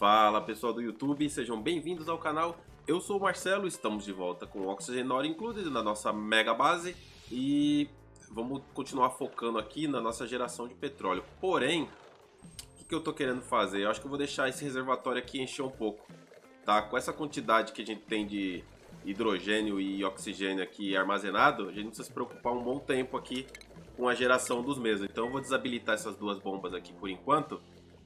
Fala pessoal do YouTube, sejam bem-vindos ao canal. Eu sou o Marcelo, estamos de volta com o Oxygenor Included na nossa mega base e vamos continuar focando aqui na nossa geração de petróleo. Porém, o que eu tô querendo fazer? Eu acho que eu vou deixar esse reservatório aqui encher um pouco, tá? Com essa quantidade que a gente tem de hidrogênio e oxigênio aqui armazenado, a gente não precisa se preocupar um bom tempo aqui com a geração dos mesmos. Então eu vou desabilitar essas duas bombas aqui por enquanto.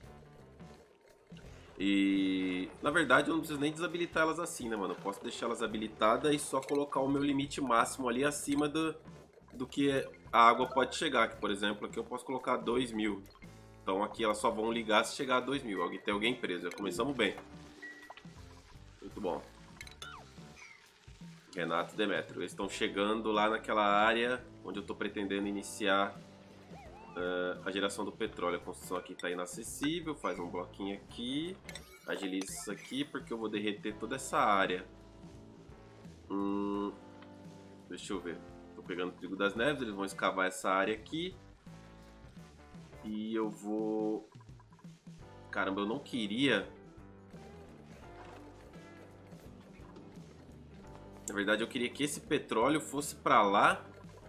E na verdade eu não preciso nem desabilitar elas assim, né, mano? Eu posso deixar elas habilitadas e só colocar o meu limite máximo ali acima do que a água pode chegar. Que, por exemplo, aqui eu posso colocar 2000. Então aqui elas só vão ligar se chegar a 2000. Tem alguém preso. Já começamos bem. Muito bom. Renato e Demetrio. Eles estão chegando lá naquela área onde eu estou pretendendo iniciar a geração do petróleo. A construção aqui está inacessível. Faz um bloquinho aqui. Agiliza isso aqui porque eu vou derreter toda essa área. Deixa eu ver. Estou pegando o trigo das neves. Eles vão escavar essa área aqui. E eu vou... Caramba, eu não queria... Na verdade, eu queria que esse petróleo fosse pra lá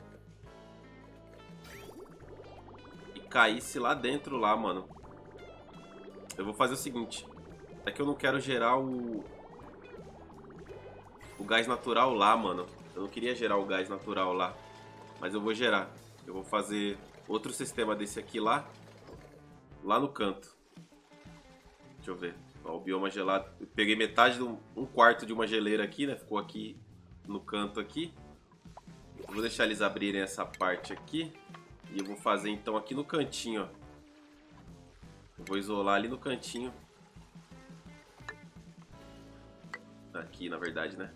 e caísse lá dentro, lá, mano. Eu vou fazer o seguinte. É que eu não quero gerar o gás natural lá, mano. Eu não queria gerar o gás natural lá. Mas eu vou gerar. Eu vou fazer outro sistema desse aqui lá no canto. Deixa eu ver. Ó, o bioma gelado. Eu peguei metade de um quarto de uma geleira aqui, né? Ficou aqui no canto aqui. Eu vou deixar eles abrirem essa parte aqui. E eu vou fazer então aqui no cantinho, ó. Eu vou isolar ali no cantinho. Aqui, na verdade, né?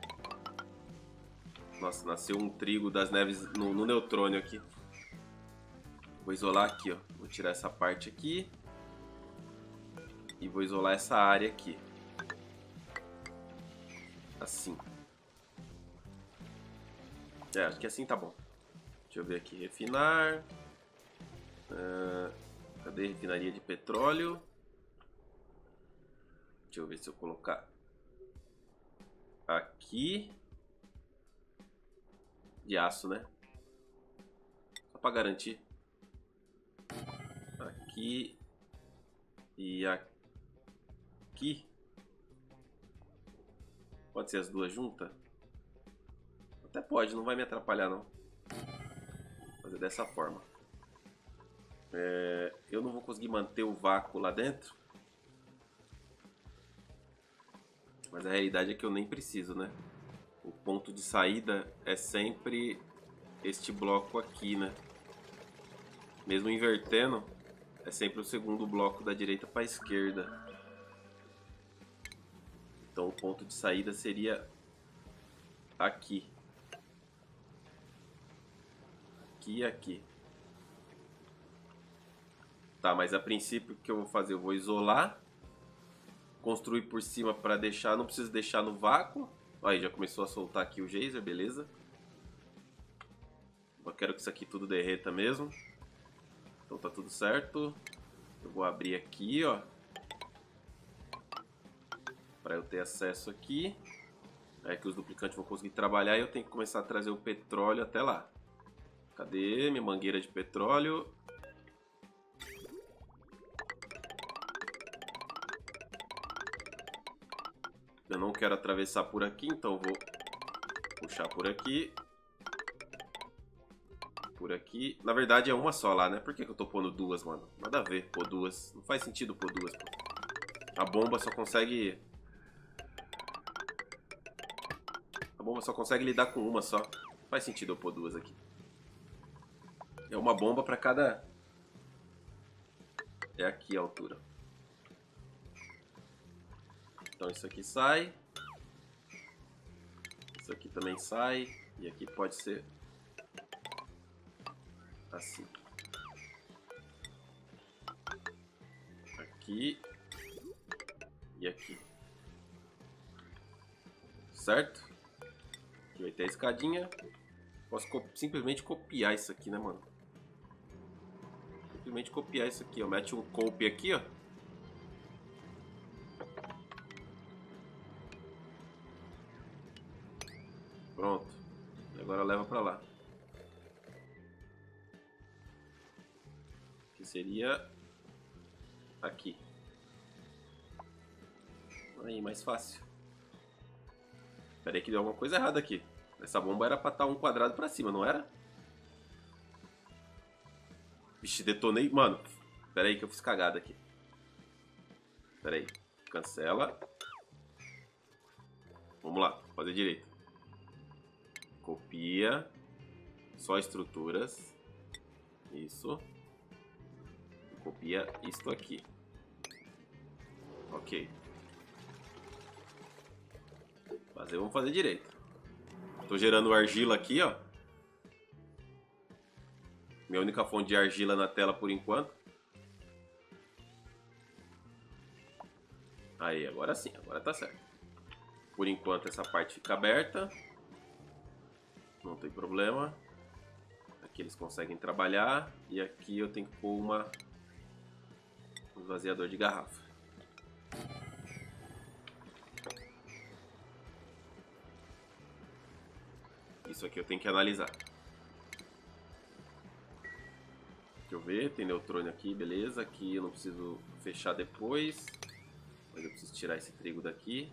Nossa, nasceu um trigo das neves no neutrônio aqui. Vou isolar aqui, ó. Vou tirar essa parte aqui. E vou isolar essa área aqui. Assim. Acho que assim tá bom. Deixa eu ver aqui. Refinar. Cadê a refinaria de petróleo? Deixa eu ver se eu colocar aqui. De aço, né? Só pra garantir. Aqui. E aqui. Pode ser as duas juntas? Até pode, não vai me atrapalhar não. Vou fazer dessa forma. Eu não vou conseguir manter o vácuo lá dentro. Mas a realidade é que eu nem preciso, né? O ponto de saída é sempre este bloco aqui, né? Mesmo invertendo, é sempre o segundo bloco da direita para a esquerda. Então o ponto de saída seria aqui. Aqui e aqui. Tá, mas a princípio o que eu vou fazer? Eu vou isolar. Construir por cima para deixar... Não preciso deixar no vácuo. Aí já começou a soltar aqui o geyser, beleza. Eu quero que isso aqui tudo derreta mesmo. Então tá tudo certo. Eu vou abrir aqui, ó. Para eu ter acesso aqui. Aí que os duplicantes vão conseguir trabalhar e eu tenho que começar a trazer o petróleo até lá. Cadê minha mangueira de petróleo? Eu não quero atravessar por aqui, então vou puxar por aqui. Por aqui. Na verdade é uma só lá, né? Por que eu tô pondo duas, mano? Nada a ver pôr duas. Não faz sentido pôr duas, pô. A bomba só consegue... A bomba só consegue lidar com uma só. Não faz sentido eu pôr duas aqui. É uma bomba pra cada... É aqui a altura. Então isso aqui sai. Isso aqui também sai. E aqui pode ser... assim. Aqui. E aqui. Certo? Aqui vai ter a escadinha. Posso simplesmente copiar isso aqui, né, mano? Simplesmente copiar isso aqui, ó. Mete um copy aqui, ó. Pronto. Agora leva pra lá. Que seria aqui. Aí, mais fácil. Pera aí que deu alguma coisa errada aqui. Essa bomba era pra estar um quadrado pra cima, não era? Vixe, detonei. Mano, pera aí que eu fiz cagada aqui. Pera aí. Cancela. Vamos lá, fazer direito. Copia. Só estruturas. Isso. Copia isto aqui. Ok. Vamos fazer direito. Tô gerando argila aqui, ó. Minha única fonte de argila na tela por enquanto. Aí, agora sim, agora tá certo. Por enquanto essa parte fica aberta. Não tem problema. Aqui eles conseguem trabalhar. E aqui eu tenho que pôr um esvaziador de garrafa. Isso aqui eu tenho que analisar. Deixa eu ver, tem neutrônio aqui, beleza. Aqui eu não preciso fechar depois. Mas eu preciso tirar esse trigo daqui.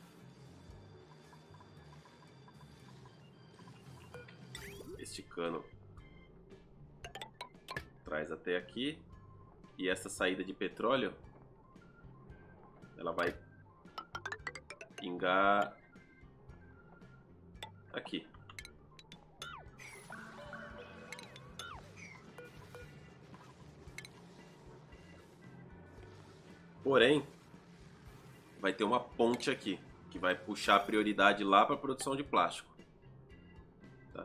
Este cano traz até aqui. E essa saída de petróleo, ela vai pingar aqui. Porém, vai ter uma ponte aqui, que vai puxar a prioridade lá para a produção de plástico. Tá?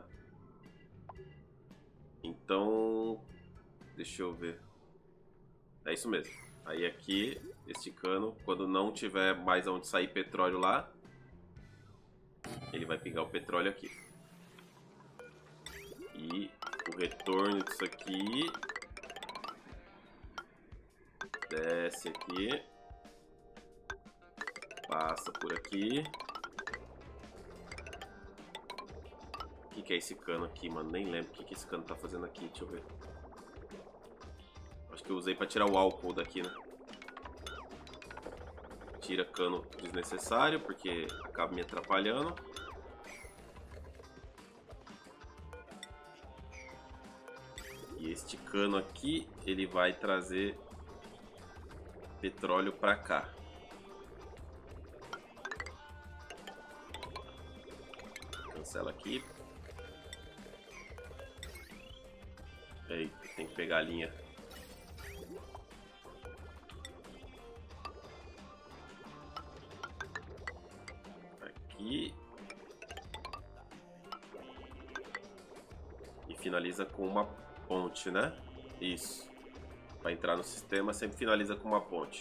Então, deixa eu ver. É isso mesmo. Aí aqui, este cano, quando não tiver mais onde sair petróleo lá, ele vai pingar o petróleo aqui. E o retorno disso aqui desce aqui, passa por aqui. O que é esse cano aqui, mano? Nem lembro o que esse cano tá fazendo aqui. Deixa eu ver. Acho que eu usei pra tirar o álcool daqui, né? Tira cano desnecessário, porque acaba me atrapalhando. E este cano aqui, ele vai trazer petróleo pra cá. Cancela aqui. Aí, tem que pegar a linha. Aqui. E finaliza com uma ponte, né? Isso. Para entrar no sistema, sempre finaliza com uma ponte.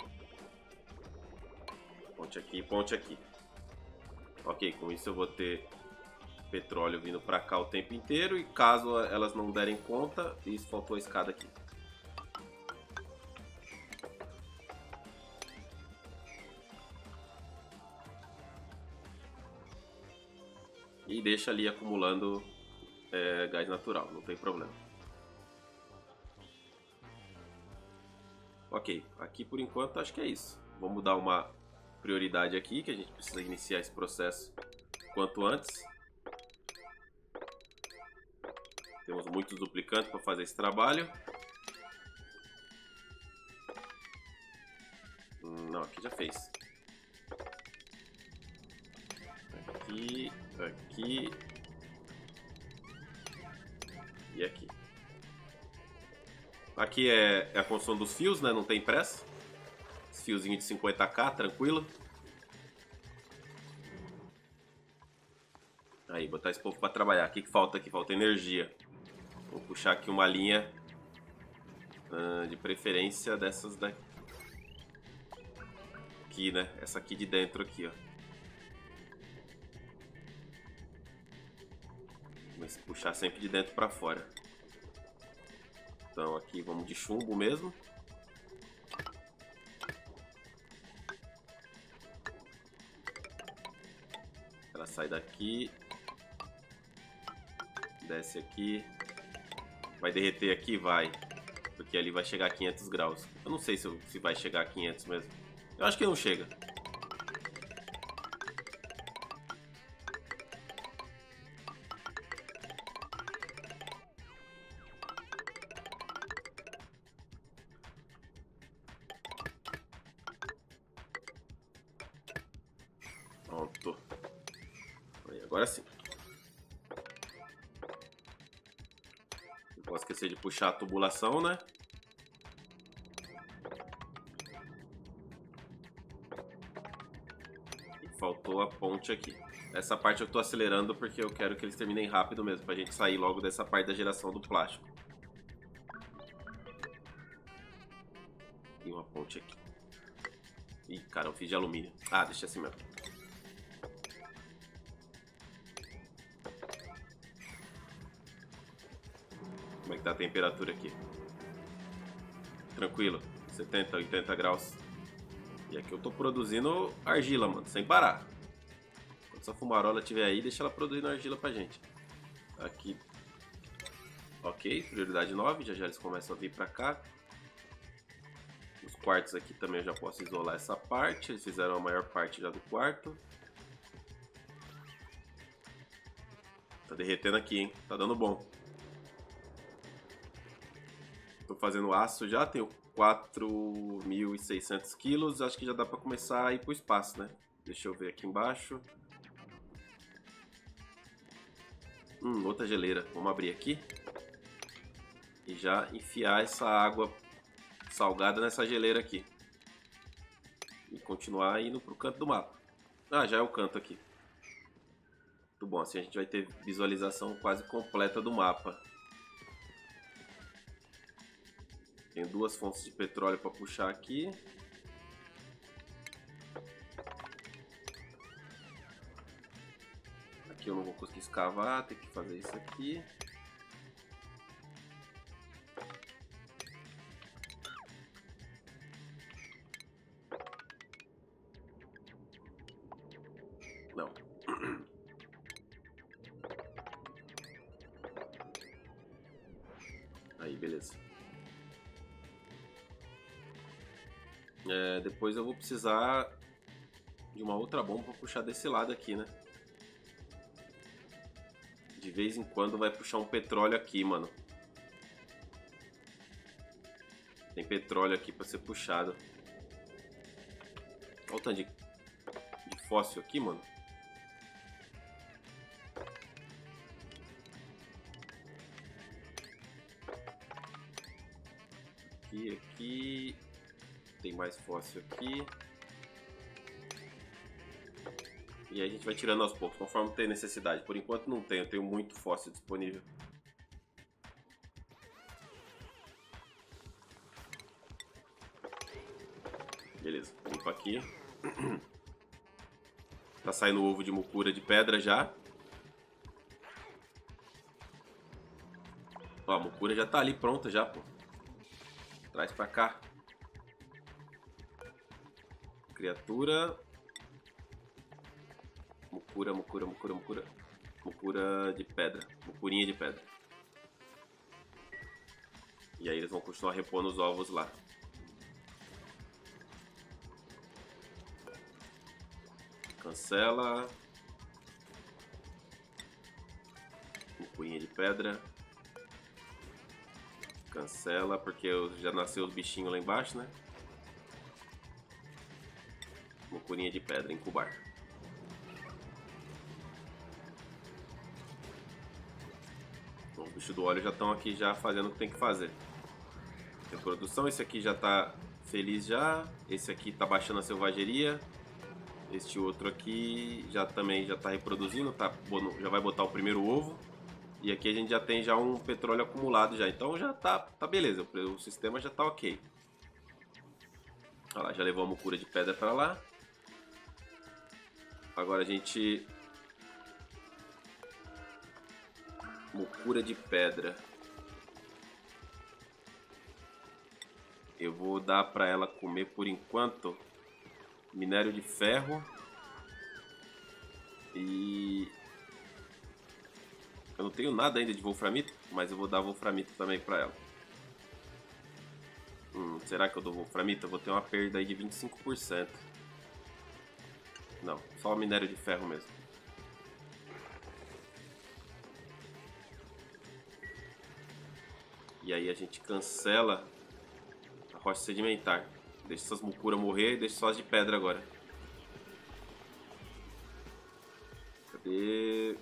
Ponte aqui, ponte aqui. Ok, com isso eu vou ter petróleo vindo para cá o tempo inteiro. E caso elas não derem conta, isso faltou a escada aqui. E deixa ali acumulando gás natural, não tem problema. Ok, aqui por enquanto acho que é isso. Vamos dar uma prioridade aqui, que a gente precisa iniciar esse processo quanto antes. Temos muitos duplicantes para fazer esse trabalho. Não, aqui já fez. Aqui, aqui e aqui. Aqui é a construção dos fios, né? Não tem pressa. Esse fiozinho de 50k, tranquilo. Aí, botar esse povo para trabalhar. O que falta aqui? Falta energia. Vou puxar aqui uma linha de preferência dessas daqui, né? Essa aqui de dentro aqui, ó. Mas puxar sempre de dentro para fora. Então aqui vamos de chumbo mesmo. Ela sai daqui Desce aqui. Vai derreter aqui? Vai. Porque ali vai chegar a 500 graus. Eu não sei se vai chegar a 500 mesmo. Eu acho que não chega. Pronto. Aí, agora sim. Não posso esquecer de puxar a tubulação, né? E faltou a ponte aqui. Essa parte eu tô acelerando porque eu quero que eles terminem rápido mesmo, pra gente sair logo dessa parte da geração do plástico. E uma ponte aqui. Ih, cara, eu fiz de alumínio. Ah, deixa assim mesmo. Como é que tá a temperatura aqui? Tranquilo, 70, 80 graus. E aqui eu tô produzindo argila, mano, sem parar. Quando essa fumarola estiver aí, deixa ela produzindo argila pra gente. Aqui. Ok, prioridade 9, já eles começam a vir pra cá. Os quartos aqui também eu já posso isolar essa parte. Eles fizeram a maior parte já do quarto. Tá derretendo aqui, hein? Tá dando bom. Tô fazendo aço já, tenho 4.600 quilos. Acho que já dá pra começar a ir pro espaço, né? Deixa eu ver aqui embaixo. Outra geleira. Vamos abrir aqui. E já enfiar essa água salgada nessa geleira aqui. E continuar indo pro canto do mapa. Ah, já é o canto aqui. Muito bom, assim a gente vai ter visualização quase completa do mapa. Tenho duas fontes de petróleo para puxar aqui. Aqui eu não vou conseguir escavar, tem que fazer isso aqui. Não. Aí, beleza. Depois eu vou precisar de uma outra bomba para puxar desse lado aqui, né? De vez em quando vai puxar um petróleo aqui, mano. Tem petróleo aqui para ser puxado. Olha o tanto de fóssil aqui, mano. Aqui. Tem mais fóssil aqui. E aí a gente vai tirando aos poucos, conforme tem necessidade. Por enquanto não tenho, eu tenho muito fóssil disponível. Beleza, limpa aqui. Tá saindo ovo de mucura de pedra já. Ó, a mucura já tá ali pronta já, pô. Traz pra cá. Criatura. Mucura. Mucura de pedra. Mucurinha de pedra. E aí eles vão continuar repondo os ovos lá. Cancela. Mucurinha de pedra. Cancela, porque já nasceu os bichinhos lá embaixo, né? Mucurinha de pedra, incubar. Bom, os bichos do óleo já estão aqui já fazendo o que tem que fazer. Reprodução, esse aqui já tá feliz já. Esse aqui tá baixando a selvageria. Este outro aqui também já tá reproduzindo, já vai botar o primeiro ovo. E aqui a gente já tem já um petróleo acumulado já, então já tá beleza, o sistema já tá ok. Olha lá, já levou a mucura de pedra para lá. Agora a gente... Mucura de pedra. Eu vou dar para ela comer por enquanto minério de ferro e Eu não tenho nada ainda de wolframito, mas eu vou dar wolframito também pra ela. Será que eu dou wolframito? Eu vou ter uma perda aí de 25%. Não, só o minério de ferro mesmo. E aí a gente cancela a rocha sedimentar. Deixa essas mucuras morrer e deixa só as de pedra agora. Cadê?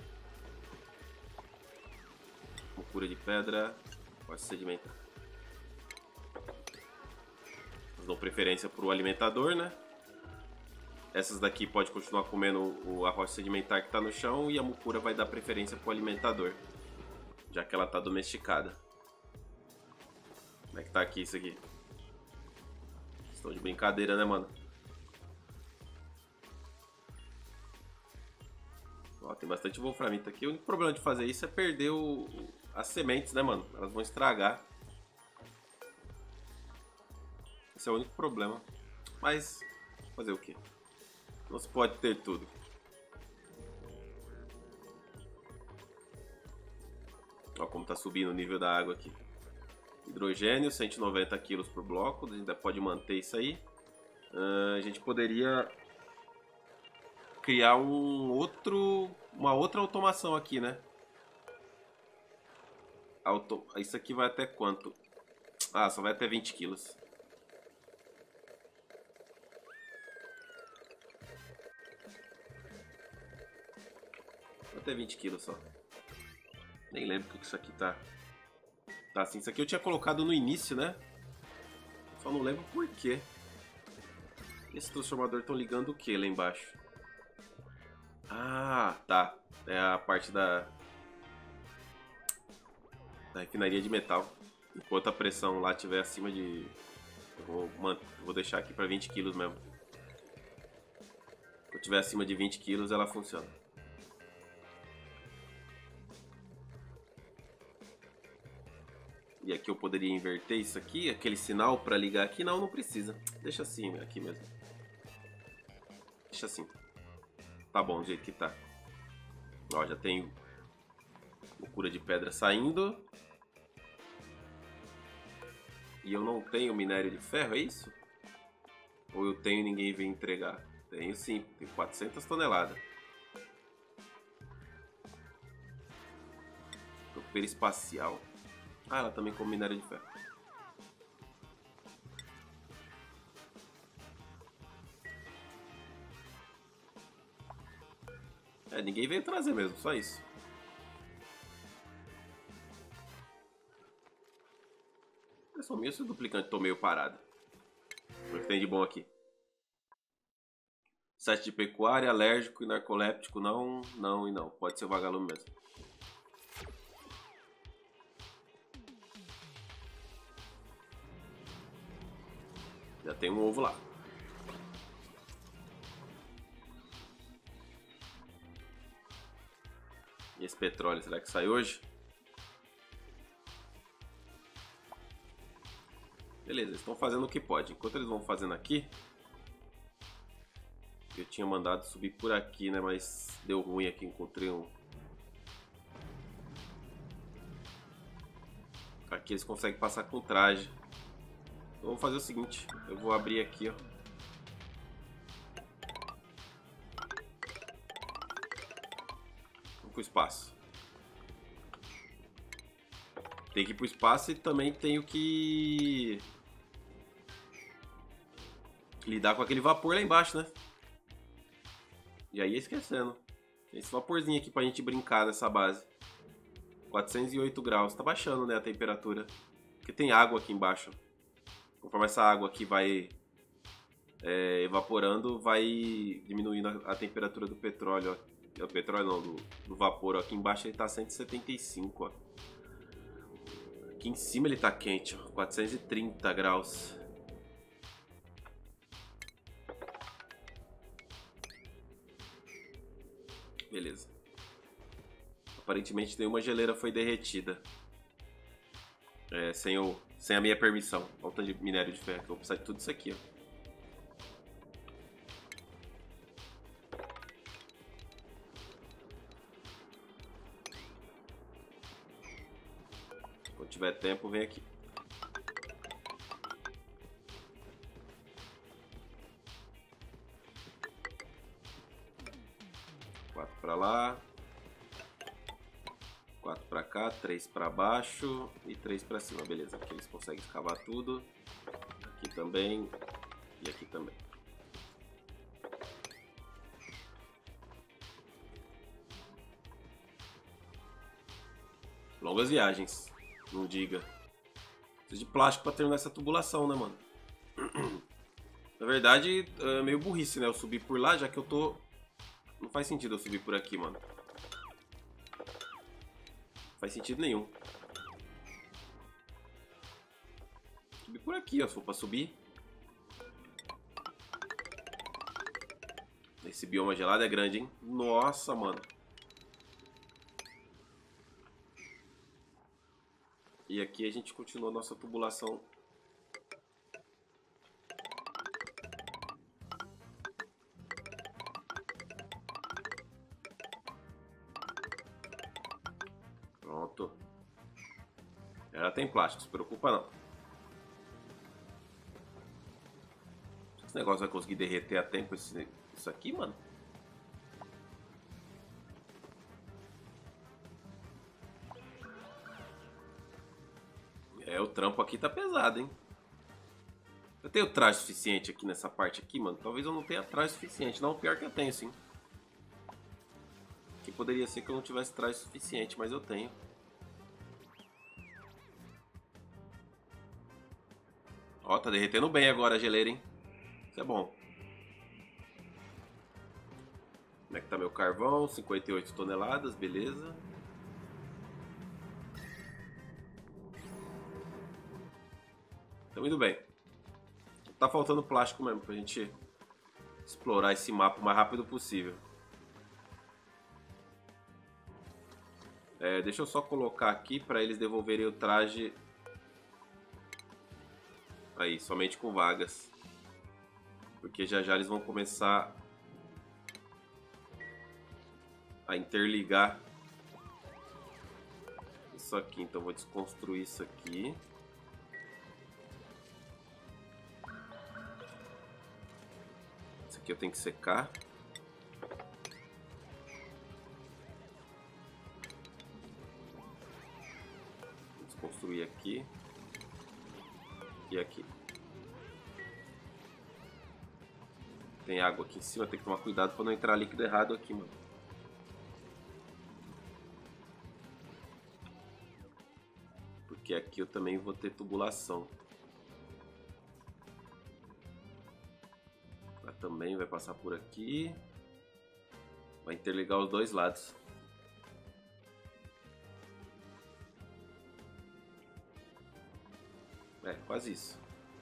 Mucura de pedra, rocha sedimentar. Elas dão preferência para o alimentador, né? Essas daqui pode continuar comendo a rocha sedimentar que está no chão e a mucura vai dar preferência para o alimentador, já que ela está domesticada. Como é que tá aqui isso aqui? Estão de brincadeira, né, mano? Ó, tem bastante wolframito aqui. O único problema de fazer isso é perder as sementes, né, mano? Elas vão estragar. Esse é o único problema. Mas, fazer o quê? Não se pode ter tudo. Ó como tá subindo o nível da água aqui. Hidrogênio, 190 kg por bloco. A gente ainda pode manter isso aí. A gente poderia criar uma outra automação aqui, né? Isso aqui vai até quanto? Ah, só vai até 20 quilos. Até 20 quilos só. Nem lembro o que isso aqui tá. Tá assim, isso aqui eu tinha colocado no início, né? Só não lembro por quê. Esse transformador estão ligando o que lá embaixo? Ah, tá. É a parte da refinaria de metal. Enquanto a pressão lá estiver acima de... Eu vou deixar aqui para 20 quilos mesmo. Quando estiver acima de 20 quilos, ela funciona. E aqui eu poderia inverter isso aqui, aquele sinal para ligar aqui. Não, não precisa. Deixa assim, aqui mesmo. Deixa assim. Tá bom, do jeito que tá. Ó, já tem loucura de pedra saindo. E eu não tenho minério de ferro, é isso? Ou eu tenho e ninguém vem entregar? Tenho sim, tenho 400 toneladas. Tropeira espacial. Ah, ela também come minério de ferro. É, ninguém veio trazer mesmo, só isso. Eu sou meio esse duplicante, tô meio parado. O que tem de bom aqui? 7 de pecuária, alérgico e narcoléptico, não, não e não. Pode ser vagalume mesmo. Já tem um ovo lá. E esse petróleo, será que sai hoje? Beleza, eles estão fazendo o que pode. Enquanto eles vão fazendo aqui... Eu tinha mandado subir por aqui, né? Mas deu ruim aqui, encontrei um... Aqui eles conseguem passar com traje. Então vamos fazer o seguinte. Eu vou abrir aqui, ó. Vamos pro espaço. Tem que ir pro espaço e também tenho que... lidar com aquele vapor lá embaixo, né? E aí esquecendo. Tem esse vaporzinho aqui pra gente brincar nessa base. 408 graus. Tá baixando, né, a temperatura. Porque tem água aqui embaixo. Conforme essa água aqui vai evaporando, vai diminuindo a temperatura do petróleo. Ó. O petróleo não, do vapor. Ó. Aqui embaixo ele tá 175, ó. Aqui em cima ele tá quente, ó. 430 graus. Beleza. Aparentemente nenhuma geleira foi derretida. Sem a minha permissão. Olha o tanto de minério de ferro. Eu vou precisar de tudo isso aqui, ó. tiver tempo, vem aqui. Quatro pra lá. 4 pra cá, 3 pra baixo e 3 pra cima. Beleza, aqui eles conseguem escavar tudo. Aqui também. E aqui também. Longas viagens, não diga. Preciso de plástico pra terminar essa tubulação, né, mano? Na verdade, é meio burrice, né? Eu subir por lá, já que eu tô... Não faz sentido eu subir por aqui, mano. Não faz sentido nenhum. Subir por aqui, ó, se for pra subir. Esse bioma gelado é grande, hein? Nossa, mano. E aqui a gente continua a nossa tubulação. Pronto. Ela tem plástico, se preocupa não. Esse negócio vai conseguir derreter a tempo isso aqui, mano? É, o trampo aqui tá pesado, hein? Eu tenho traje suficiente aqui nessa parte aqui, mano? Talvez eu não tenha traje suficiente. Não, pior que eu tenho, sim. Que poderia ser que eu não tivesse traje suficiente, mas eu tenho. Ó, tá derretendo bem agora a geleira, hein? Isso é bom. Como é que tá meu carvão? 58 toneladas, beleza. Tamo indo bem. Tá faltando plástico mesmo pra gente explorar esse mapa o mais rápido possível. É, deixa eu só colocar aqui pra eles devolverem o traje. Aí, somente com vagas. Porque já já eles vão começar a interligar isso aqui. Então vou desconstruir isso aqui. Isso aqui eu tenho que secar. Vou desconstruir aqui. E aqui. Tem água aqui em cima, tem que tomar cuidado para não entrar líquido errado aqui, mano. Porque aqui eu também vou ter tubulação. Ela também vai passar por aqui. Vai interligar os dois lados. É, quase isso.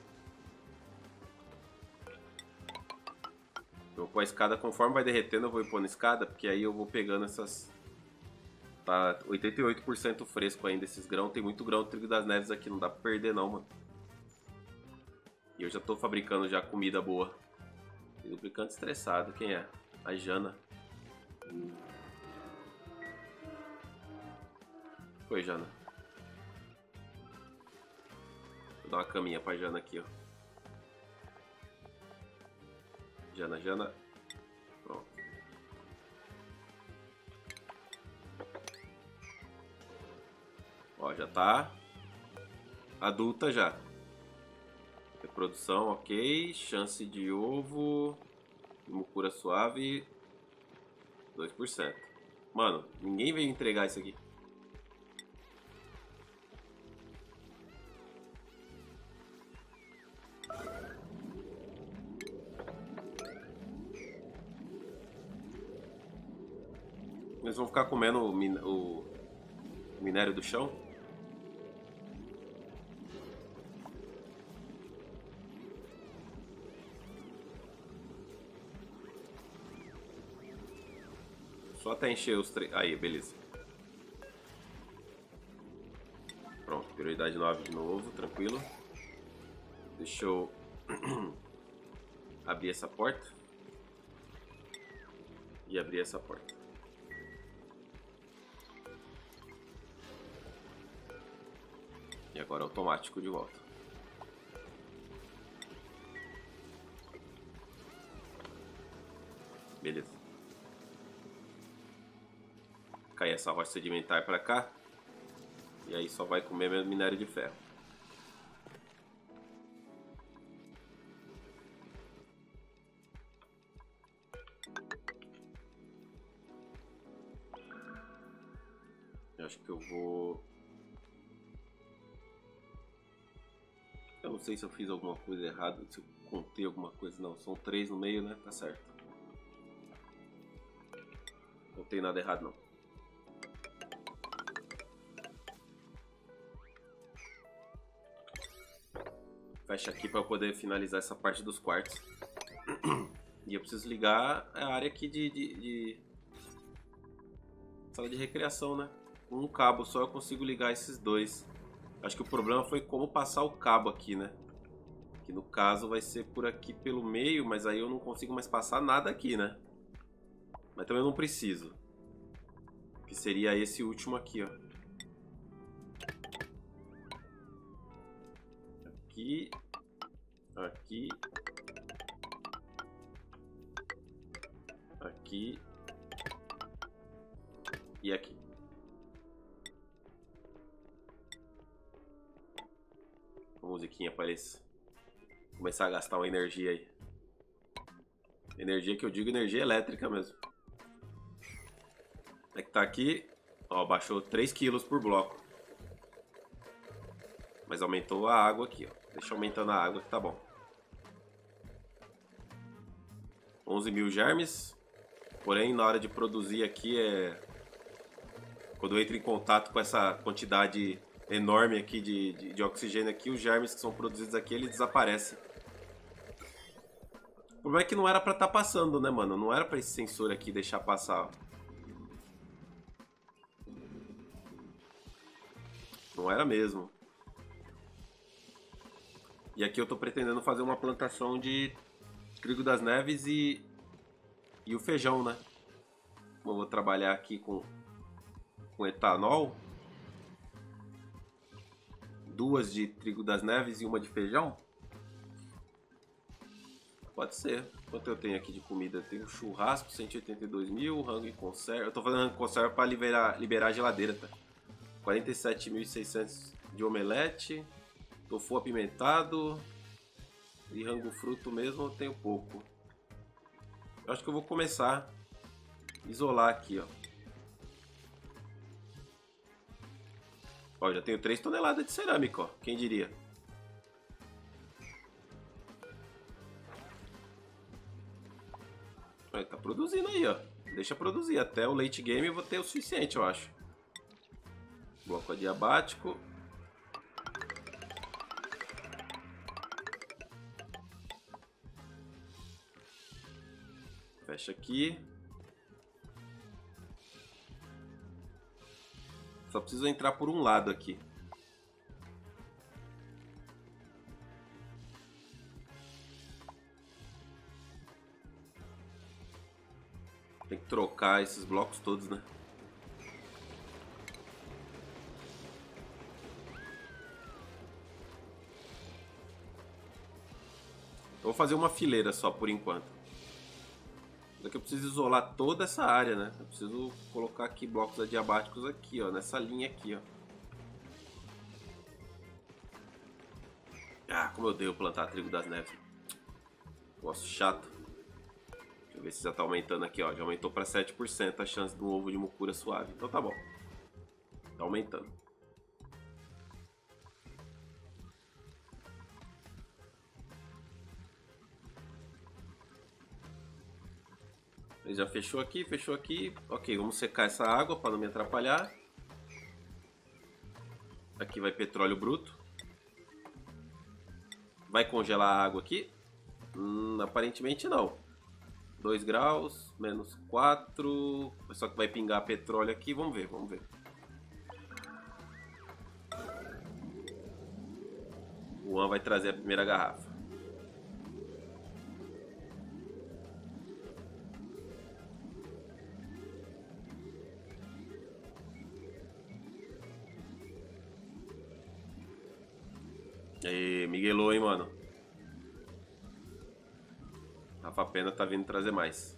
Eu vou pôr a escada, conforme vai derretendo eu vou ir pondo a escada, porque aí eu vou pegando essas... Tá 88% fresco ainda esses grãos, tem muito grão de trigo das neves aqui, não dá pra perder não, mano. E eu já tô fabricando já comida boa. Tem duplicante estressado, quem é? A Jana. Foi, Jana. Vou dar uma caminha pra Jana aqui, ó. Jana, Jana. Pronto. Ó, já tá adulta já. Reprodução, ok. Chance de ovo. Mucura suave. 2%. Mano, ninguém veio entregar isso aqui. Eles vão ficar comendo o minério do chão? Só até encher os três. Aí, beleza. Pronto, prioridade 9 de novo, tranquilo. Deixa eu abrir essa porta. E abrir essa porta. E agora automático de volta. Beleza. Cai essa rocha sedimentar pra cá. E aí só vai comer meu minério de ferro. Eu acho que eu vou... Eu não sei se eu fiz alguma coisa errada, se eu contei alguma coisa. Não, são 3 no meio, né? Tá certo. Não tem nada errado, não. Fecha aqui para eu poder finalizar essa parte dos quartos. E eu preciso ligar a área aqui de sala de recreação, né? Com um cabo só eu consigo ligar esses dois. Acho que o problema foi como passar o cabo aqui, né? Que no caso vai ser por aqui pelo meio, mas aí eu não consigo mais passar nada aqui, né? Mas também eu não preciso. Que seria esse último aqui, ó. Aqui. Aqui. Aqui. E aqui. A musiquinha aparece. Começar a gastar uma energia aí. Energia que eu digo energia elétrica mesmo. É que tá aqui, ó, baixou 3 quilos por bloco. Mas aumentou a água aqui, ó. Deixa aumentando a água que tá bom. 11 mil germes. Porém, na hora de produzir aqui quando eu entro em contato com essa quantidade enorme aqui de oxigênio aqui, os germes que são produzidos aqui, eles desaparecem. O problema é que não era pra estar passando, né, mano? Não era pra esse sensor aqui deixar passar. Não era mesmo. E aqui eu tô pretendendo fazer uma plantação de trigo das neves e o feijão, né? Eu vou trabalhar aqui com etanol. 2 de trigo das neves e 1 de feijão. Pode ser. Quanto eu tenho aqui de comida? Eu tenho churrasco, 182 mil, rango e conserva. Eu tô fazendo rango e conserva pra liberar a geladeira, tá? 47.600 de omelete. Tofu apimentado. E rango fruto mesmo eu tenho pouco. Eu acho que eu vou começar a isolar aqui, ó. Ó, já tenho 3 toneladas de cerâmica, ó. Quem diria? Olha, tá produzindo aí, ó. Deixa produzir. Até o late game eu vou ter o suficiente, eu acho. Bloco adiabático. Fecha aqui. Só preciso entrar por um lado aqui. Tem que trocar esses blocos todos, né? Eu vou fazer uma fileira só por enquanto. Daqui eu preciso isolar toda essa área, né? Eu preciso colocar aqui blocos adiabáticos aqui, ó. Nessa linha aqui, ó. Ah, como eu odeio plantar trigo das neves. Gosto chato. Deixa eu ver se já tá aumentando aqui, ó. Já aumentou para 7% a chance de um ovo de mucura suave. Então tá bom. Tá aumentando. Ele já fechou aqui, fechou aqui. Ok, vamos secar essa água para não me atrapalhar. Aqui vai petróleo bruto. Vai congelar a água aqui? Aparentemente não. 2 graus, menos 4. Só que vai pingar petróleo aqui. Vamos ver, vamos ver. O Juan vai trazer a primeira garrafa. Aí, miguelou, hein, mano. Rafa Pena tá vindo trazer mais.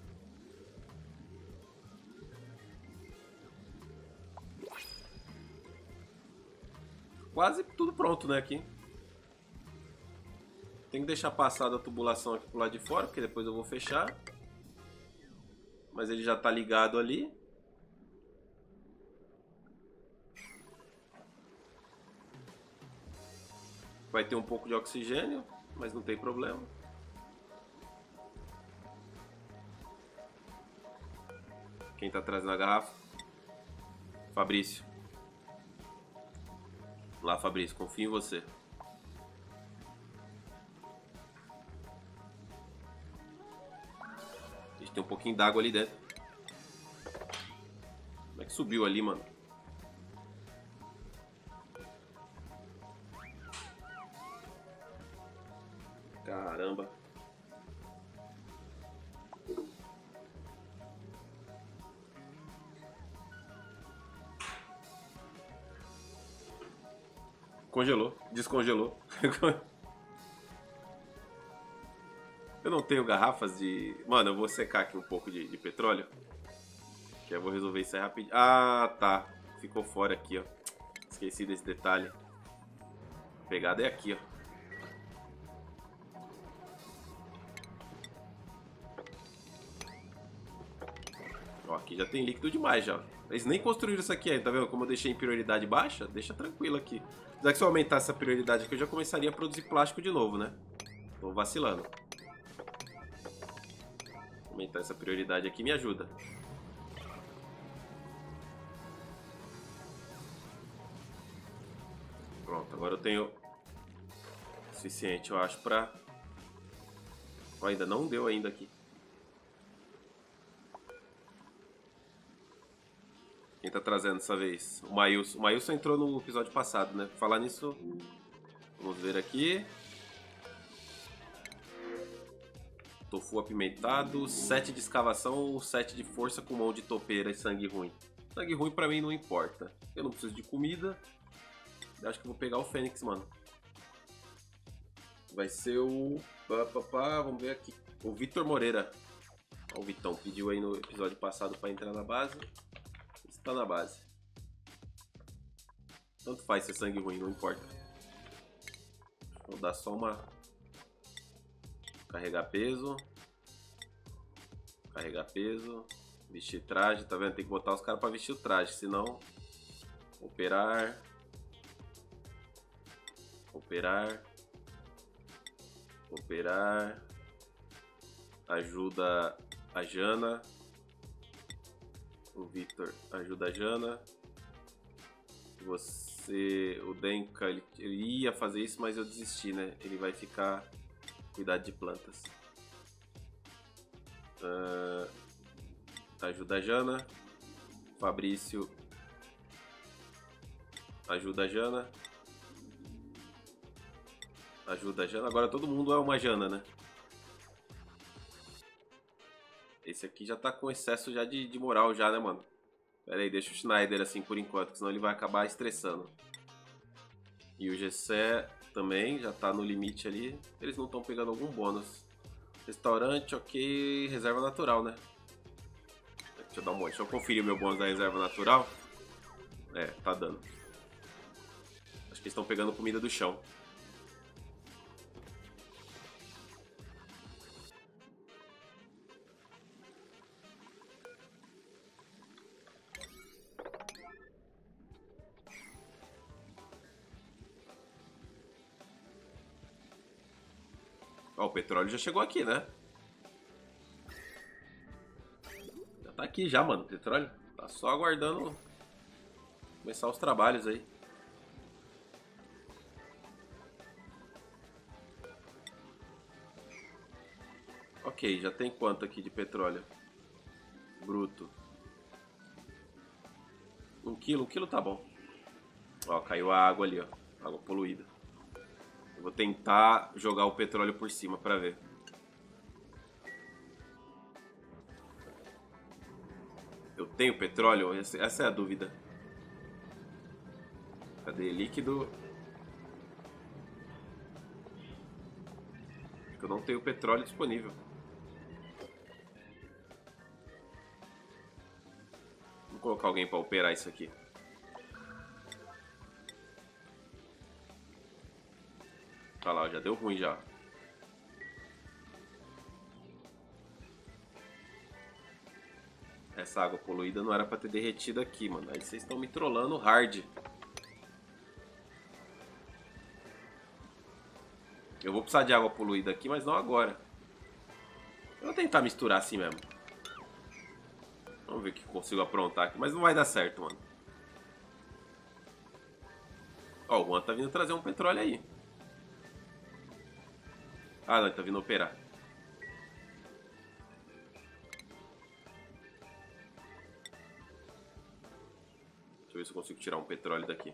Quase tudo pronto, né, aqui. Tem que deixar passada a tubulação aqui pro lado de fora, porque depois eu vou fechar. Mas ele já tá ligado ali. Vai ter um pouco de oxigênio, mas não tem problema. Quem tá trazendo a garrafa? Fabrício. Lá, Fabrício, confio em você. A gente tem um pouquinho d'água ali dentro. Como é que subiu ali, mano? Caramba. Congelou, descongelou. Eu não tenho garrafas de... Mano, eu vou secar aqui um pouco de petróleo. Que eu vou resolver isso aí rapidinho. Ah, tá. Ficou fora aqui, ó. Esqueci desse detalhe. A pegada é aqui, ó. Ó, aqui já tem líquido demais já. Eles nem construíram isso aqui ainda, tá vendo? Como eu deixei em prioridade baixa, deixa tranquilo aqui. Apesar que se eu aumentar essa prioridade aqui, eu já começaria a produzir plástico de novo, né? Tô vacilando. Aumentar essa prioridade aqui me ajuda. Pronto, agora eu tenho o suficiente, eu acho, pra... Ó, ainda não deu ainda aqui. Quem tá trazendo dessa vez? O Maílson. O Maílson entrou no episódio passado, né? Falar nisso, vamos ver aqui. Tofu apimentado, 7 de escavação ou 7 de força com mão de topeira e sangue ruim. Sangue ruim pra mim não importa. Eu não preciso de comida. Eu acho que eu vou pegar o Fênix, mano. Vai ser o... Vamos ver aqui. O Vitor Moreira. Ó, o Vitão pediu aí no episódio passado pra entrar na base. Está na base. Tanto faz ser sangue ruim, não importa. Vou dar só uma... Carregar peso. Carregar peso. Vestir traje, tá vendo? Tem que botar os caras pra vestir o traje, senão... Operar. Operar. Operar. Ajuda a Jana. O Victor ajuda a Jana. Você... O Denka, ele ia fazer isso, mas eu desisti, né? Ele vai ficar... Cuidar de plantas. Ajuda a Jana. Fabrício ajuda a Jana. Ajuda a Jana. Agora todo mundo é uma Jana, né? Esse aqui já tá com excesso já de moral já, né, mano? Pera aí, deixa o Schneider assim por enquanto, senão ele vai acabar estressando. E o Gessé também já tá no limite ali. Eles não estão pegando algum bônus. Restaurante, ok. Reserva natural, né? Deixa eu dar uma olhada. Deixa eu conferir o meu bônus da reserva natural. É, tá dando. Acho que eles estão pegando comida do chão. Ó, o petróleo já chegou aqui, né? Já tá aqui já, mano, o petróleo. Tá só aguardando começar os trabalhos aí. Ok, já tem quanto aqui de petróleo? Bruto. 1 quilo? 1 quilo tá bom. Ó, caiu a água ali, ó. Água poluída. Eu vou tentar jogar o petróleo por cima pra ver. Eu tenho petróleo? Essa é a dúvida. Cadê? Líquido. não tenho petróleo disponível. Vou colocar alguém para operar isso aqui. Olha lá, já deu ruim já. Essa água poluída não era pra ter derretido aqui, mano. Aí vocês estão me trollando hard. Eu vou precisar de água poluída aqui, mas não agora. Eu vou tentar misturar assim mesmo. Vamos ver o que consigo aprontar aqui. Mas não vai dar certo, mano. Ó, o Juan tá vindo trazer um petróleo aí. Ah, não, ele tá vindo operar. Deixa eu ver se eu consigo tirar um petróleo daqui.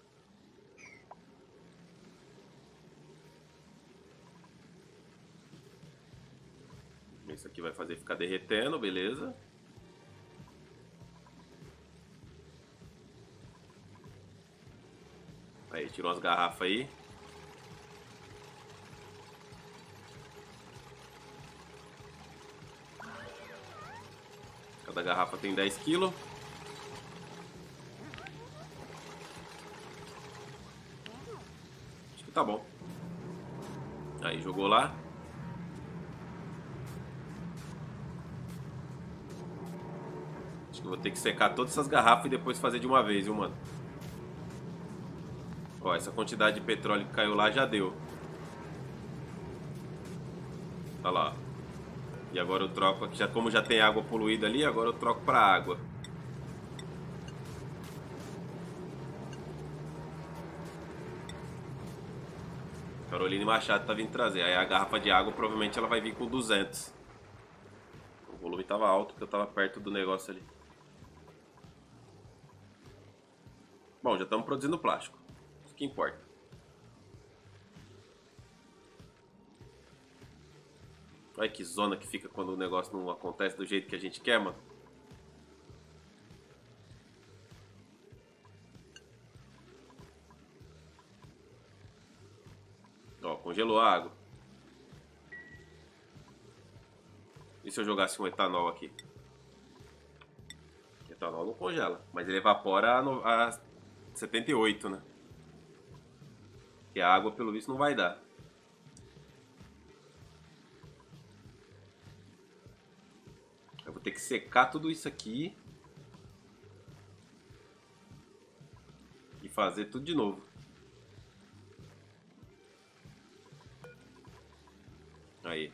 Isso aqui vai fazer ficar derretendo, beleza. Aí, tirou umas garrafas aí. Cada garrafa tem 10 quilos. Acho que tá bom. Aí, jogou lá. Acho que eu vou ter que secar todas essas garrafas e depois fazer de uma vez, viu, mano? Ó, essa quantidade de petróleo que caiu lá já deu. Tá lá. E agora eu troco aqui, como já tem água poluída ali, agora eu troco pra água. Caroline Machado tá vindo trazer. Aí a garrafa de água provavelmente ela vai vir com 200. O volume tava alto porque eu tava perto do negócio ali. Bom, já estamos produzindo plástico. Isso que importa. Olha que zona que fica quando o negócio não acontece do jeito que a gente quer, mano. Ó, congelou a água. E se eu jogasse um etanol aqui? Etanol não congela, mas ele evapora a 78, né? E a água, pelo visto, não vai dar. Eu vou ter que secar tudo isso aqui. E fazer tudo de novo. Aí.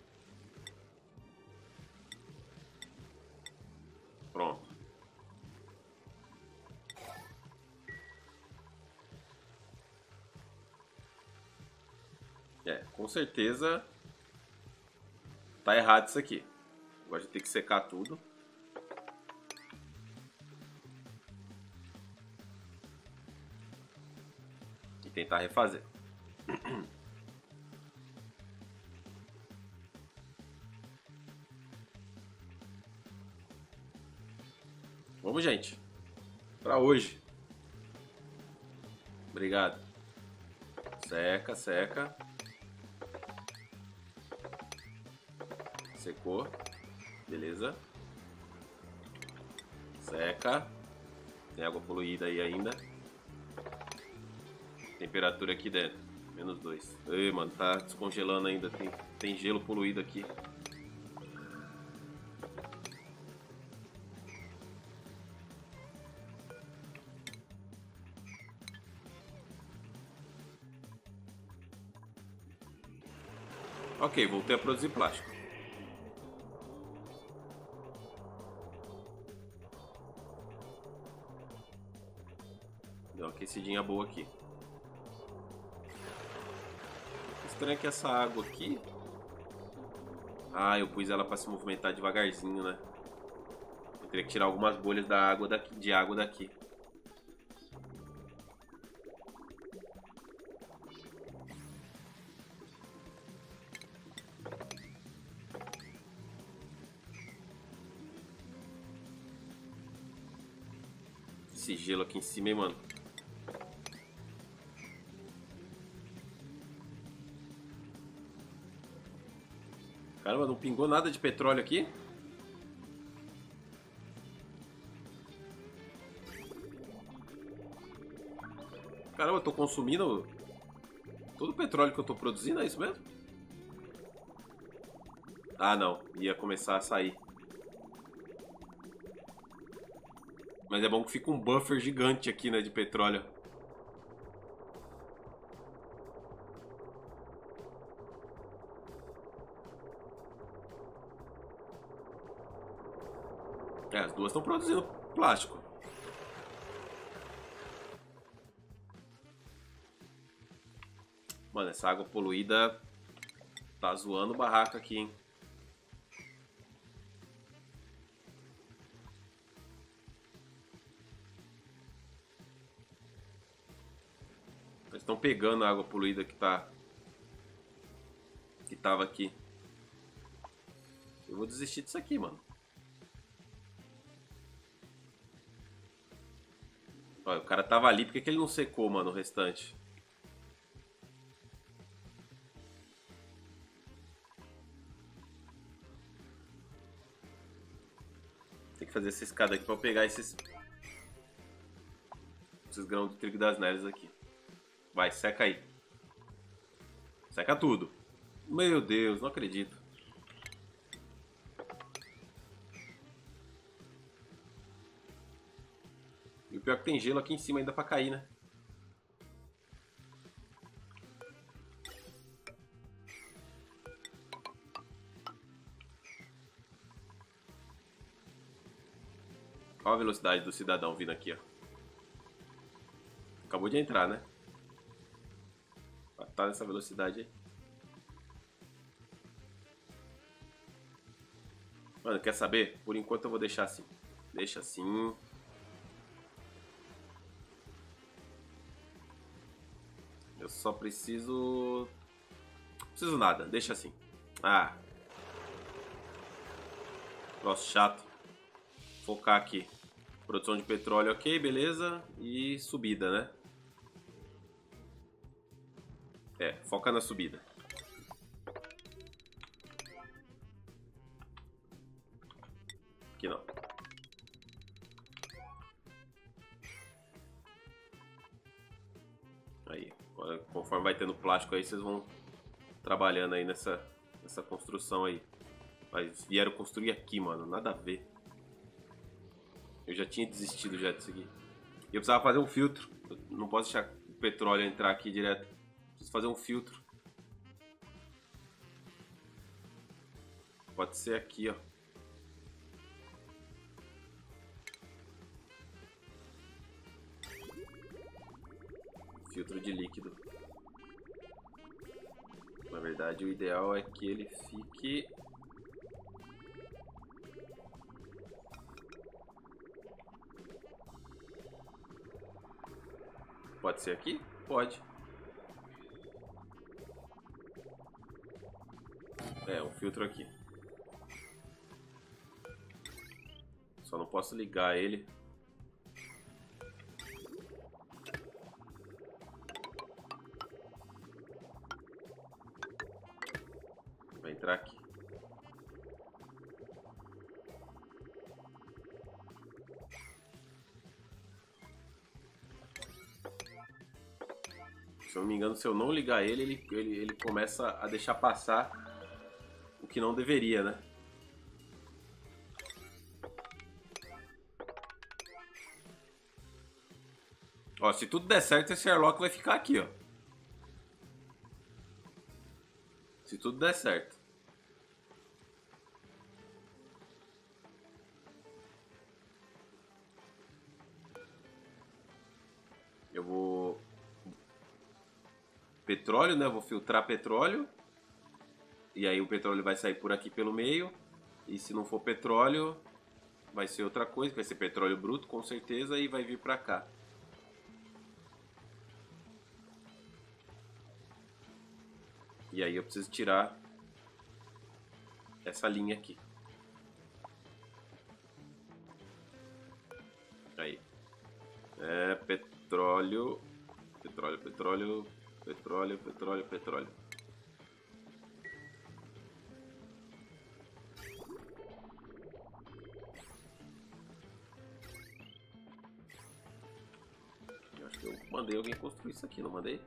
Pronto. É, com certeza tá errado isso aqui. Agora a gente tem que secar tudo. E tentar refazer. Vamos, gente. Pra hoje. Obrigado. Seca, seca. Secou. Beleza. Seca. Tem água poluída aí ainda. Temperatura aqui dentro. -2. Ei, mano, tá descongelando ainda. Tem gelo poluído aqui. Ok, voltei a produzir plástico. Deu uma aquecidinha boa aqui. Estranho que essa água aqui... Ah, eu pus ela para se movimentar devagarzinho, né? Eu teria que tirar algumas bolhas da água de água daqui. Esse gelo aqui em cima, hein, mano? não pingou nada de petróleo aqui. Caramba, eu tô consumindo todo o petróleo que eu tô produzindo, é isso mesmo? Ah, não. Ia começar a sair. Mas é bom que fica um buffer gigante aqui, né, de petróleo. É, as duas estão produzindo plástico. Mano, essa água poluída tá zoando o barraco aqui, hein? Eles estão pegando a água poluída que tava aqui. Eu vou desistir disso aqui, mano. Olha, o cara tava ali, por que ele não secou, mano, o restante? Tem que fazer essa escada aqui pra eu pegar esses grãos de trigo das neves aqui. Vai, seca aí. Seca tudo. Meu Deus, não acredito. E o pior é que tem gelo aqui em cima ainda pra cair, né? Olha a velocidade do cidadão vindo aqui, ó. Acabou de entrar, né? Tá nessa velocidade aí. Mano, quer saber? Por enquanto eu vou deixar assim. Deixa assim. Eu só preciso... Não preciso nada, deixa assim. Ah. Nossa, chato. Focar aqui. Produção de petróleo, ok, beleza. E subida, né? É, foca na subida. Aqui não. Aí, conforme vai tendo plástico aí, vocês vão trabalhando aí nessa construção aí. Mas vieram construir aqui, mano, nada a ver. Eu já tinha desistido já disso aqui. E eu precisava fazer um filtro. Eu não posso deixar o petróleo entrar aqui direto. Preciso fazer um filtro. Pode ser aqui, ó. Filtro de líquido. Na verdade, o ideal é que ele fique... Pode ser aqui? Pode. É, um filtro aqui. Só não posso ligar ele. Vai entrar aqui. Se eu não me engano, se eu não ligar ele começa a deixar passar o que não deveria, né? Ó, se tudo der certo, esse airlock vai ficar aqui, ó. Se tudo der certo. Eu vou... Petróleo, né? Eu vou filtrar petróleo. E aí o petróleo vai sair por aqui pelo meio. E se não for petróleo, vai ser outra coisa. Vai ser petróleo bruto, com certeza. E vai vir pra cá. E aí eu preciso tirar essa linha aqui. Aí. É petróleo, petróleo, petróleo, petróleo, petróleo, petróleo. Mandei alguém construir isso aqui, não mandei?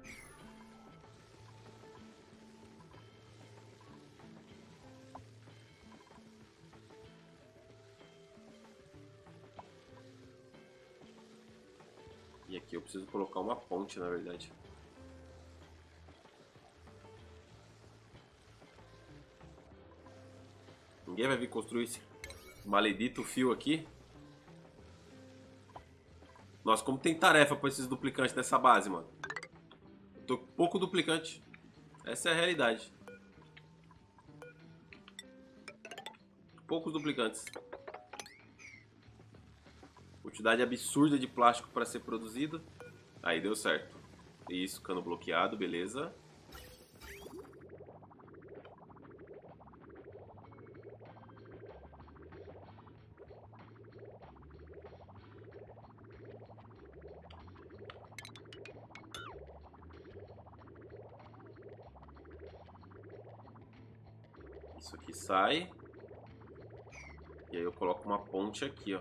E aqui eu preciso colocar uma ponte, na verdade. Ninguém vai vir construir esse maledito fio aqui. Nossa, como tem tarefa pra esses duplicantes nessa base, mano. Eu tô com pouco duplicante. Essa é a realidade. Poucos duplicantes. Quantidade absurda de plástico para ser produzido. Aí deu certo. Isso, cano bloqueado, beleza. Isso aqui sai. E aí eu coloco uma ponte aqui, ó.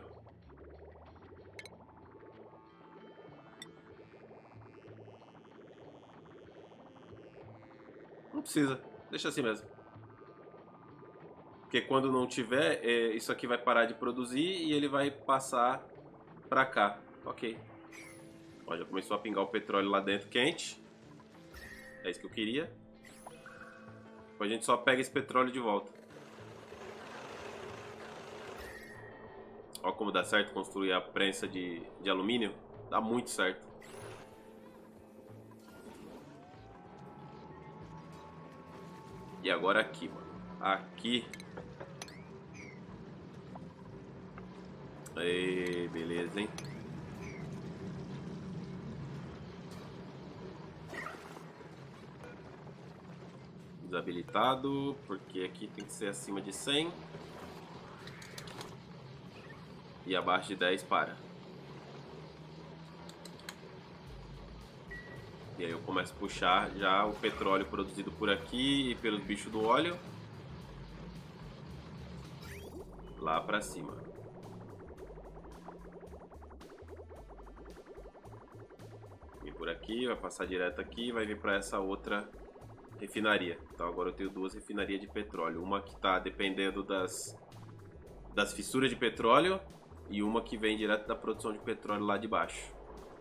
Não precisa, deixa assim mesmo. Porque quando não tiver, isso aqui vai parar de produzir e ele vai passar pra cá. Ok. Ó, já começou a pingar o petróleo lá dentro quente. É isso que eu queria. Depois a gente só pega esse petróleo de volta. Ó como dá certo construir a prensa de alumínio. Dá muito certo. E agora aqui, mano. Aqui. Ei, beleza, hein? Desabilitado, porque aqui tem que ser acima de 100. E abaixo de 10 para. E aí eu começo a puxar já o petróleo produzido por aqui e pelos bichos do óleo lá pra cima. Vem por aqui, vai passar direto aqui e vai vir pra essa outra refinaria. Então agora eu tenho duas refinarias de petróleo. Uma que tá dependendo das fissuras de petróleo e uma que vem direto da produção de petróleo lá de baixo.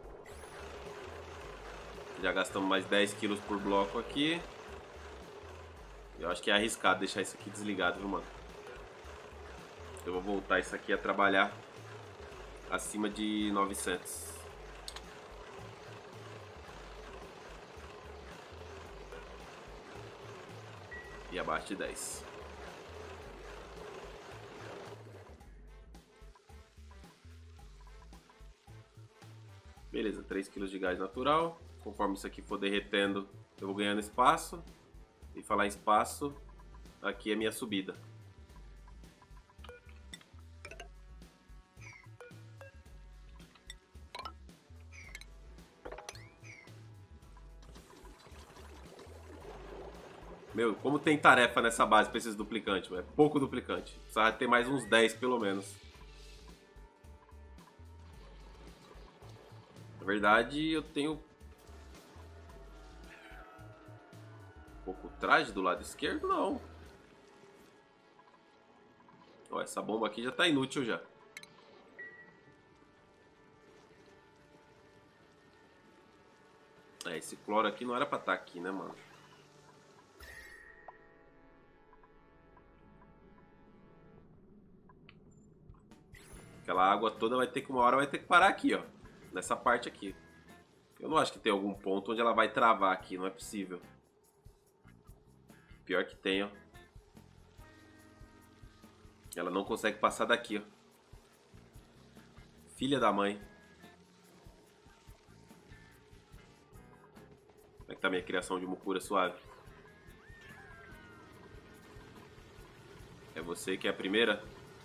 Já gastamos mais 10 quilos por bloco aqui. Eu acho que é arriscado deixar isso aqui desligado, viu, mano? Eu vou voltar isso aqui a trabalhar acima de 900. E abaixo de 10. Beleza, 3 kg de gás natural. Conforme isso aqui for derretendo, eu vou ganhando espaço. E falar em espaço, aqui é minha subida. Meu, como tem tarefa nessa base pra esses duplicantes, é pouco duplicante. Precisava ter mais uns 10 pelo menos. Na verdade, eu tenho pouco traje do lado esquerdo, não. Ó, essa bomba aqui já tá inútil já. Esse cloro aqui não era pra estar aqui, né, mano? Aquela água toda vai ter que, uma hora vai ter que parar aqui, ó. Nessa parte aqui. Eu não acho que tem algum ponto onde ela vai travar aqui, não é possível. Pior que tem, ó. Ela não consegue passar daqui, ó. Filha da mãe. Como é que tá a minha criação de mucura suave? É você que é a primeira?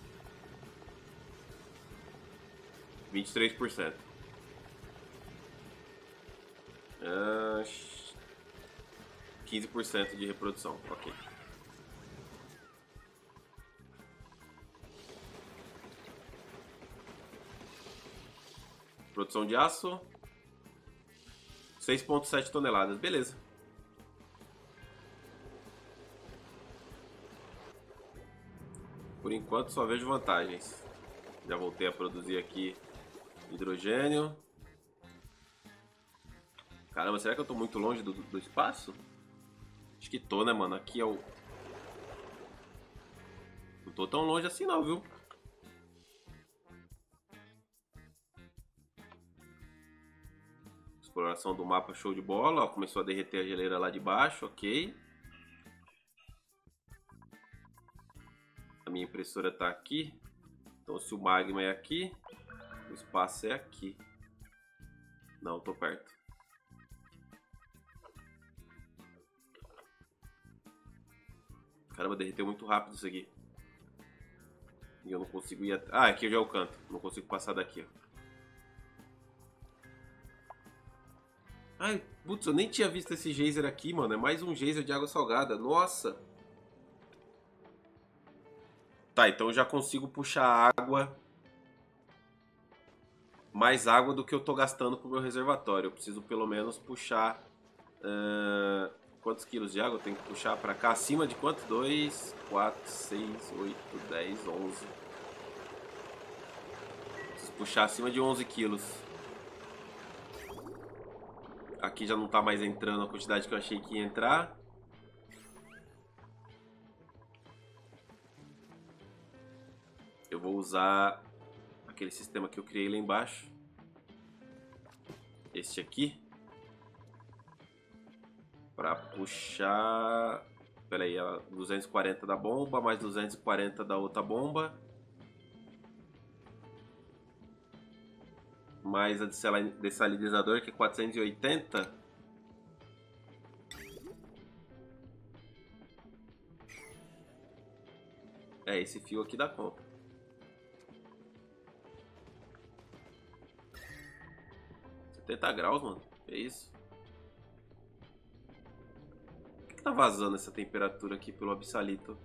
23%. 15% de reprodução, ok. Produção de aço. 6,7 toneladas, beleza. Por enquanto só vejo vantagens. Já voltei a produzir aqui hidrogênio. Caramba, será que eu tô muito longe do espaço? Acho que tô, né, mano? Aqui é o... Não tô tão longe assim não, viu? Exploração do mapa, show de bola. Ó, começou a derreter a geleira lá de baixo, ok. A minha impressora tá aqui. Então se o magma é aqui, o espaço é aqui. Não, tô perto. Caramba, derreteu muito rápido isso aqui. E eu não consigo ir... Ah, aqui já é o canto. Não consigo passar daqui, ó. Ai, putz, eu nem tinha visto esse geyser aqui, mano. É mais um geyser de água salgada. Nossa! Tá, então eu já consigo puxar água. Mais água do que eu tô gastando pro meu reservatório. Eu preciso pelo menos puxar... quantos quilos de água eu tenho que puxar pra cá? Acima de quanto? 2, 4, 6, 8, 10, 11. Preciso puxar acima de 11 quilos. Aqui já não tá mais entrando a quantidade que eu achei que ia entrar. Eu vou usar aquele sistema que eu criei lá embaixo. Este aqui. Para puxar... Pera aí, 240 da bomba, mais 240 da outra bomba. Mais a dessalinizador, que é 480. É, esse fio aqui dá conta. graus, mano. É isso. Por que tá vazando essa temperatura aqui pelo abissalito?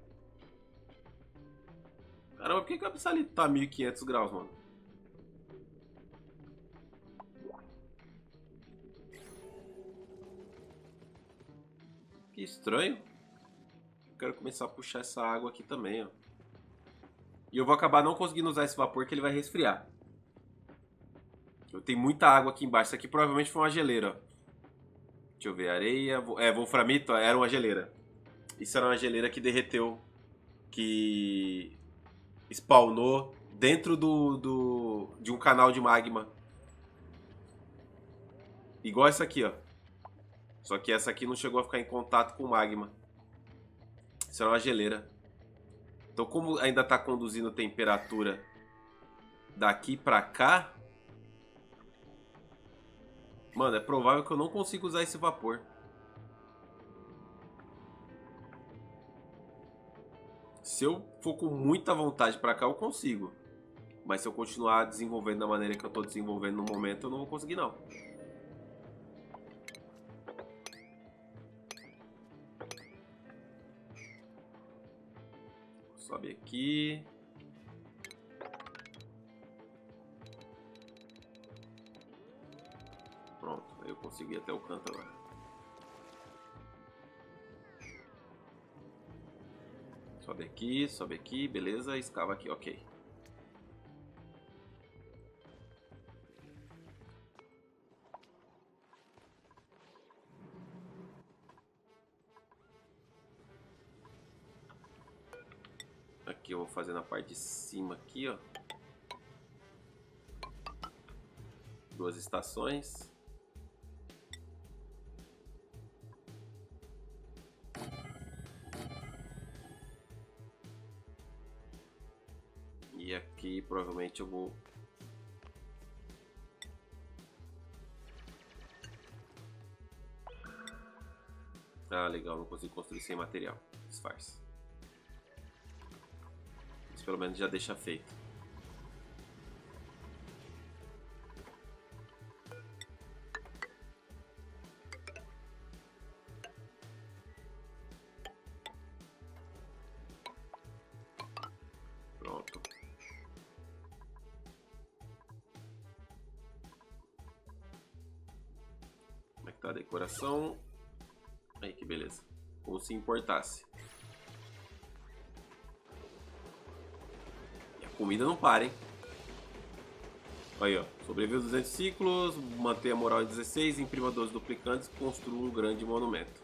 Caramba, por que o abissalito tá a 1500 graus, mano? Que estranho. Quero começar a puxar essa água aqui também, ó. E eu vou acabar não conseguindo usar esse vapor que ele vai resfriar. Eu tenho muita água aqui embaixo. Isso aqui provavelmente foi uma geleira, ó. Deixa eu ver, areia... wolframito, era uma geleira. Isso era uma geleira que derreteu. Que spawnou dentro de um canal de magma. Igual essa aqui, ó. Só que essa aqui não chegou a ficar em contato com o magma. Isso era uma geleira. Então, como ainda está conduzindo temperatura daqui pra cá... Mano, é provável que eu não consiga usar esse vapor. Se eu for com muita vontade pra cá, eu consigo. Mas se eu continuar desenvolvendo da maneira que eu tô desenvolvendo no momento, eu não vou conseguir, não. Sobe aqui. Pronto, eu consegui até o canto agora. Sobe aqui, beleza, escava aqui, ok. Aqui eu vou fazer na parte de cima aqui, ó. 2 estações. E aqui provavelmente eu vou... Ah, legal, não consigo construir sem material. Disfarce. Mas pelo menos já deixa feito. Pronto. trocar a decoração. Aí que beleza. Como se importasse. E a comida não para, hein? Aí, ó. Sobrevive 200 ciclos, mantém a moral em 16, imprima 12 duplicantes, construa um grande monumento.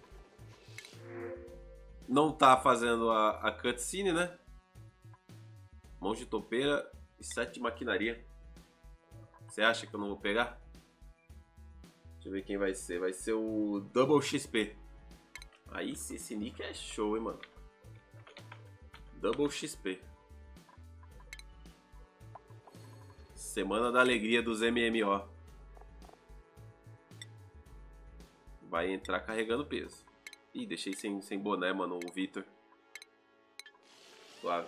Não tá fazendo a cutscene, né? Mãos de topeira e 7 de maquinaria. Você acha que eu não vou pegar? Deixa eu ver quem vai ser. Vai ser o Double XP. Aí esse nick é show, hein, mano. Double XP. Semana da alegria dos MMO. Vai entrar carregando peso. Ih, deixei sem boné, mano, o Victor. Claro.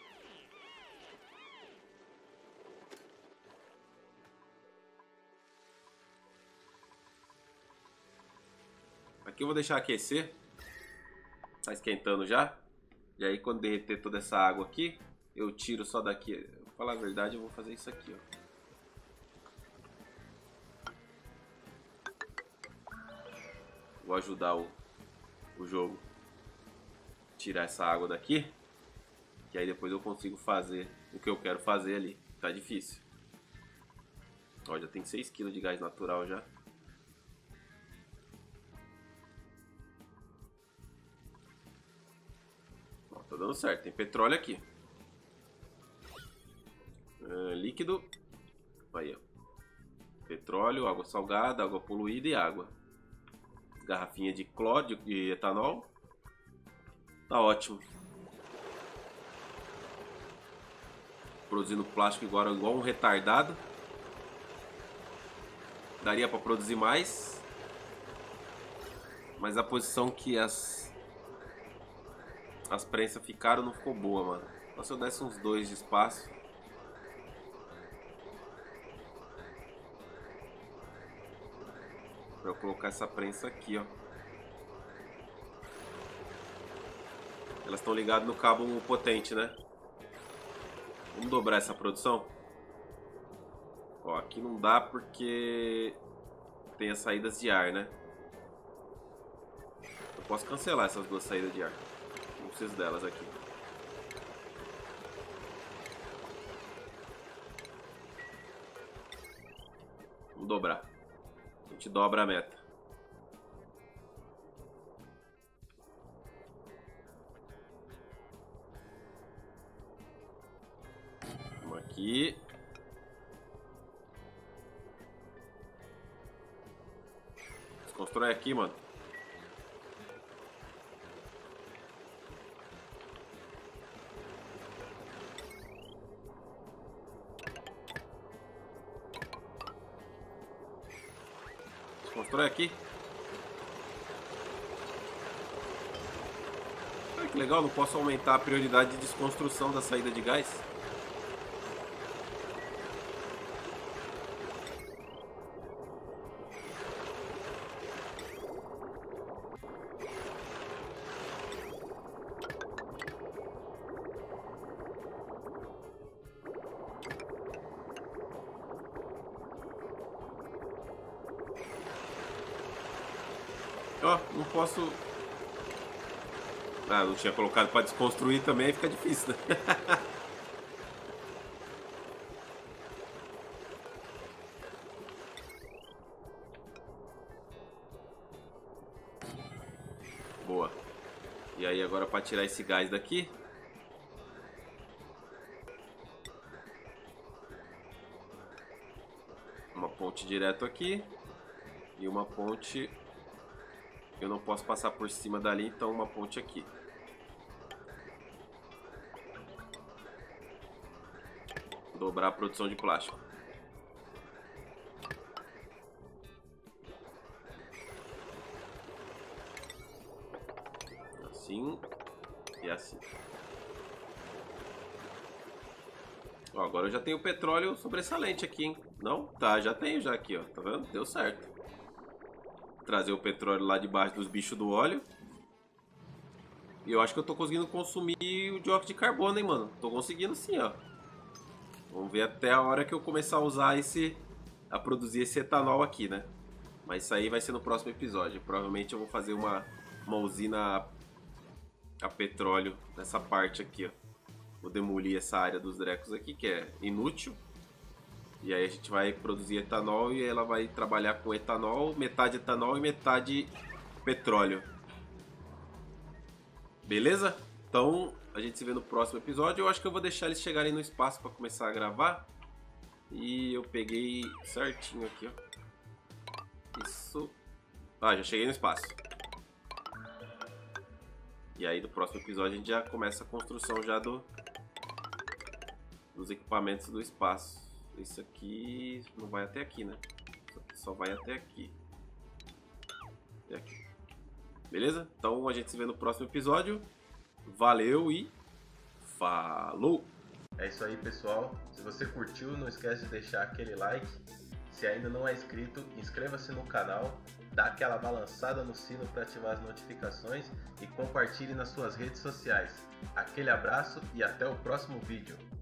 Aqui eu vou deixar aquecer. Tá esquentando já. E aí quando derreter toda essa água aqui, eu tiro só daqui. Pra falar a verdade, eu vou fazer isso aqui, ó. Vou ajudar o jogo. Tirar essa água daqui. Que aí depois eu consigo fazer o que eu quero fazer ali. Tá difícil. Ó, já tem 6 kg de gás natural já. Ó, tá dando certo. Tem petróleo aqui. Líquido. Aí, ó. Petróleo, água salgada, água poluída e água. Garrafinha de cloro, de etanol. Tá ótimo. Produzindo plástico igual um retardado. Daria pra produzir mais. Mas a posição que as prensas ficaram não ficou boa, mano. Só se eu desse uns 2 de espaço. Pra eu colocar essa prensa aqui, ó. Elas estão ligadas no cabo potente, né? Vamos dobrar essa produção. Ó, aqui não dá porque tem as saídas de ar, né? Eu posso cancelar essas 2 saídas de ar. Não preciso delas aqui. Vamos dobrar. A gente dobra a meta. Vamos aqui. Desconstrói aqui, mano. Desconstrói aqui. Olha que legal, não posso aumentar a prioridade de desconstrução da saída de gás. Ó, não posso... Ah, não tinha colocado para desconstruir também, fica difícil, né? Boa. E aí agora para tirar esse gás daqui... Uma ponte direto aqui. E uma ponte... Eu não posso passar por cima dali, então uma ponte aqui. Dobrar a produção de plástico. Assim e assim. Ó, agora eu já tenho petróleo sobressalente aqui, hein? Não? Tá, já tenho já aqui, ó. Tá vendo? Deu certo. Trazer o petróleo lá debaixo dos bichos do óleo. E eu acho que eu tô conseguindo consumir o dióxido de carbono, hein, mano? Tô conseguindo sim, ó. Vamos ver até a hora que eu começar a usar a produzir esse etanol aqui, né? Mas isso aí vai ser no próximo episódio. Provavelmente eu vou fazer uma usina a petróleo nessa parte aqui, ó. Vou demolir essa área dos Drecos aqui, que é inútil. E aí a gente vai produzir etanol e ela vai trabalhar com etanol e metade petróleo. Beleza? Então a gente se vê no próximo episódio. Eu acho que eu vou deixar eles chegarem no espaço para começar a gravar. E eu peguei certinho aqui, ó. Isso. Ah, já cheguei no espaço. E aí no próximo episódio a gente já começa a construção já dos equipamentos do espaço. Isso aqui não vai até aqui, né? Só vai até aqui. Até aqui. Beleza? Então a gente se vê no próximo episódio. Valeu e falou! É isso aí, pessoal. Se você curtiu, não esquece de deixar aquele like. Se ainda não é inscrito, inscreva-se no canal, dá aquela balançada no sino para ativar as notificações e compartilhe nas suas redes sociais. Aquele abraço e até o próximo vídeo.